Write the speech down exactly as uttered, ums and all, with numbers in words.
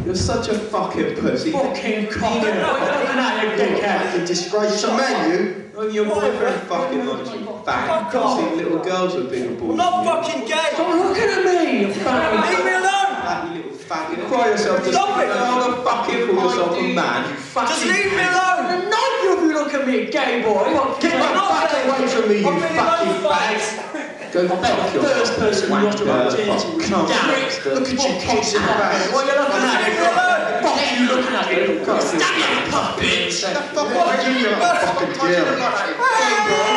You're such a fucking pussy. Fucking cock. Looking at you, dickhead. You disgrace your man, you. Well, your boyfriend fucking likes you, fag. I've seen little girls with bigger balls. I'm not fucking gay. Stop looking at me, you faggot. Leave me alone. That you little faggot. Cry yourself to Stop it. How the fucking call yourself a man? Just leave me alone. None of you look at me, gay boy. Get the fuck away from me, you I'm really fucking not fag. Go fuck yourself. First person who lost your virginity was Come on. damn. Look at you kids in the back. What are you looking at? Leave me alone. Fuck you looking at you. Go. Stab you, punk bitch. Fuck you, you fucking deal.